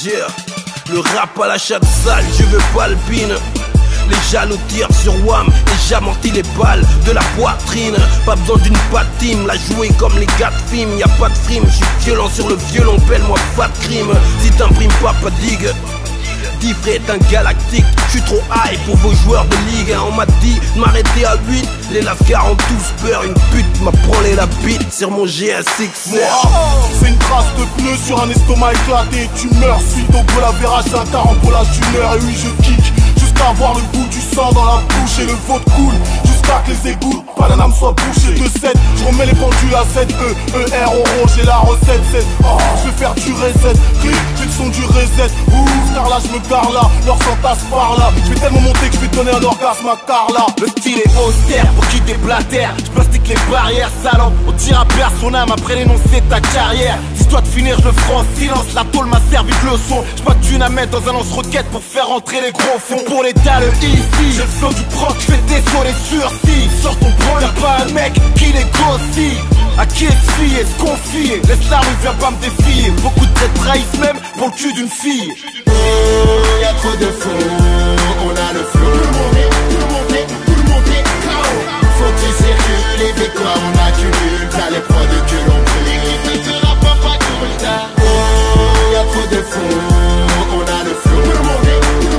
Yeah. Le rap à la chatte sale, je veux pas le pine. Les jaloux tirent sur Wham et j'amortis les balles de la poitrine. Pas besoin d'une patine, la jouer comme les gars de film. Y'a pas de frime, je suis violent sur le violon, pelle-moi pas de crime. Si t'imprimes pas digue. Diffré est un galactique, je suis trop high pour vos joueurs de ligue. On m'a dit de m'arrêter à 8. Les lascars ont tous peur, une pute m'a branlé la bite sur mon GSX. C'est une trace de pneu sur un estomac éclaté. Tu meurs suite au colavérage, c'est un carambolage d'une heure. Et oui je kick jusqu'à avoir le goût du sang dans la bouche. Et le vôtre coule jusqu'à que les égouts pas d'un âme soit bouchée. De 7, je remets les pendules à 7 E, R, O, j'ai la recette 7. Oh, je vais faire du reset, clic, j'ai le son du reset. Ouh, car là je me gare là, leur s'entasse par là. Je vais tellement monter que je vais donner un orgasme à Carla. Le style est austère pour qui déblatère. Je plastique les barrières, salon. On tire à perdre son âme après l'énoncer ta carrière. Dis-toi de finir, je le ferai en silence. La tôle m'a servi de leçon. J'ai pas de thune à mettre dans un lance-roquette pour faire entrer les gros fonds. Pour l'état le ici, j'ai le flow du proc, je fais des sauts les sursis. Sors ton pro, y'a pas un mec qui négocie. À qui est se fier, se confier. Laisse la rue, viens pas me défier. Beaucoup de traits trahissent même pour le cul d'une fille. Oh, y'a trop de faux, on a le flow. Tout le monde est KO. Faut que tu circules, les victoires on accumule. T'as les prods que l'on brûle. L'équipe ne sera pas tout le temps. Oh, y'a trop de faux, on a le flow. Tout le monde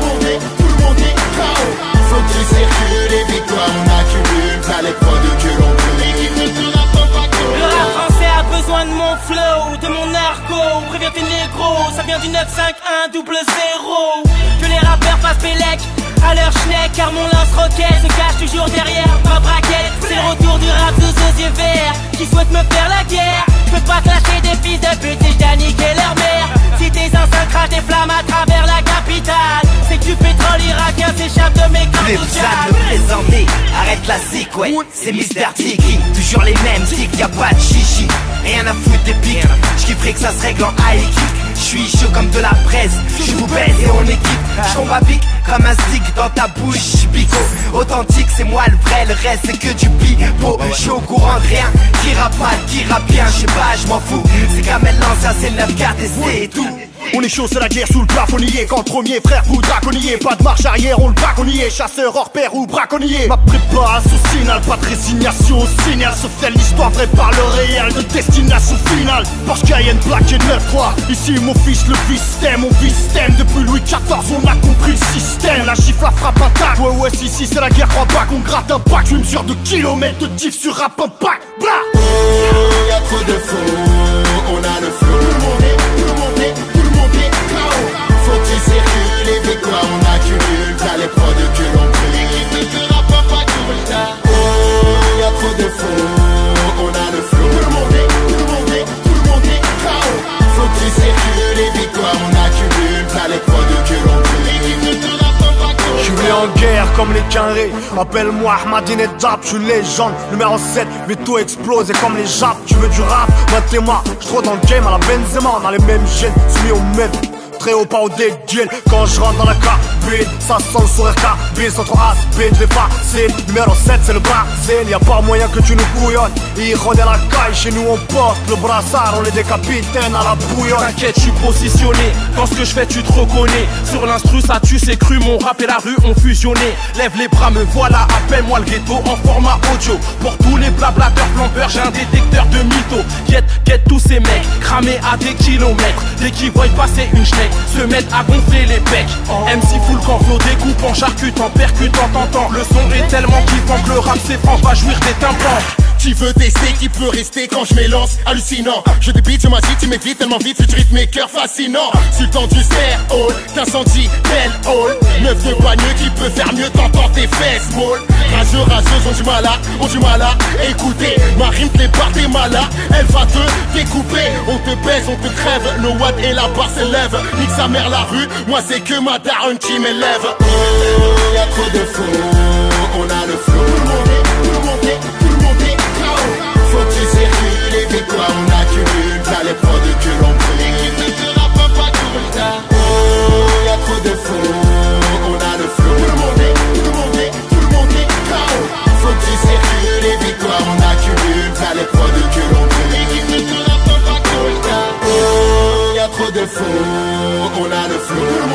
est KO. Faut que tu circules, les victoires on accumule. T'as les prods que l'on brûle. L'équipe ne sera pas tout le temps. Le rap français a besoin de mon flow, de mon narco. Préviens tes négros, ça vient du 951 0. Que les rappeurs fassent Bélec à leur schneck, car mon lance-roquette se cache toujours derrière ma braquette. C'est le retour du rap sous aux yeux verts qui souhaite me faire la guerre. Je peux pas clasher des fils de pute si je niquer leur mère. Si tes enceintes crachent des flammes à travers la capitale, c'est que du pétrole irakien s'échappe de mes corps plus besoin de me présenter, arrête la zik, ouais. C'est Mister Tiki, toujours les mêmes tics, y'a pas de chichi. Rien à foutre des pics, j'kifferais que ça se règle en high kick. J'suis chaud comme de la braise, j'vous baise et on équipe. J'tombe à pic comme un stick dans ta bouche, bico. Authentique, c'est moi le vrai, le reste c'est que du pipeau. J'suis au courant de rien, qui rappe mal, qui rappe bien, j'sais pas, j'm'en fous. C'est Kamel l'ancien, c'est le 9K testé et tout. On est chaud, c'est la guerre sous le plafonnier. Quand le premier frère vous draconnier. Pas de marche arrière, on le braconnier. Chasseur hors pair ou braconnier. Ma préparation signale, pas de résignation au signal. Sauf telle l'histoire vraie par le réel de destination finale. Porsche Cayenne plaqué 9-3. Ici mon fils, le système, on système. Depuis Louis XIV, on a compris le système. La gifle, la frappe, attaque. Ouais, si, c'est la guerre, crois pas qu'on gratte un pack. Une mesure de kilomètres de diff sur rap un pack. Blah. Oh, y'a trop de faux, on a le flow. Tout le monde est KO. Faut que tu circules, les victoires on accumule. T'as les prods que l'on brûle. L'équipe ne sera pas tout le temps. Oh, y'a trop de faux, on a le flow. Tout le monde est KO. Faut que tu circules, les victoires on accumule. T'as les prods que l'on brûle. L'équipe ne sera pas tout le temps. J'suis en guerre comme les Quinrés. Appelle-moi Ahmadinejad, j'suis légende. Numéro 7, vais tout exploser comme les Japs. Tu veux du rap, battez-moi. J'trône dans le game à la Benzema. On a les mêmes gènes, soumis au même. Très haut, pas au dégueule. Quand je rentre dans la cabine, ça sent le sourire cabine. Sans trop aspect, je vais passer. Numéro 7, c'est le Brésil. Y'a pas moyen que tu nous bouillonnes. Ils rôdent à la caille, chez nous on porte le brassard. On est des capitaines à la bouillonne. T'inquiète, je suis positionné. Dans ce que je fais, tu te reconnais. Sur l'instru, ça tue, c'est cru. Mon rap et la rue ont fusionné. Lève les bras, me voilà. Appelle-moi le ghetto en format audio. Pour tous les blablateurs flampeurs, j'ai un détecteur de mythos. Guette tous ces mecs, cramés à des kilomètres. Dès qu'ils voient passer une schneck, se mettent à gonfler les pecs. MC full camp, flow découpant, charcutant, percutant, tentant. Le son est tellement kiffant que le rap c'est franc, va jouir des tympans. Qui veut tester, qui peut rester quand je m'élance, hallucinant. Je débite, je m'agite, tu m'évites tellement vite, futur rythmaker fascinant. Sultan du stair hall, d'incendie, belle hall. Neuf de bagneux qui peut faire mieux, t'entends tes fesses, molle. Rageux, ont du mal à écouter. Ma rime te les barres des malas, elle va te découper. On te baise, on te crève, le watt et la barre s'élève. Nique sa mère la rue, moi c'est que ma daronne qui m'élève. Oh, y'a trop de faux, on a le flow. Tout le monde est KO. Faut que tu circules, les victoires on accumule. T'as les prods que l'on brûle. L'équipe ne sera pas tout le temps. Oh, y'a trop de faux, on a le flow. Tout le monde est KO. Faut que tu circules, les victoires on accumule. T'as les prods que l'on brûle. L'équipe ne sera pas tout le temps. Oh, y'a trop de faux, on a le flow.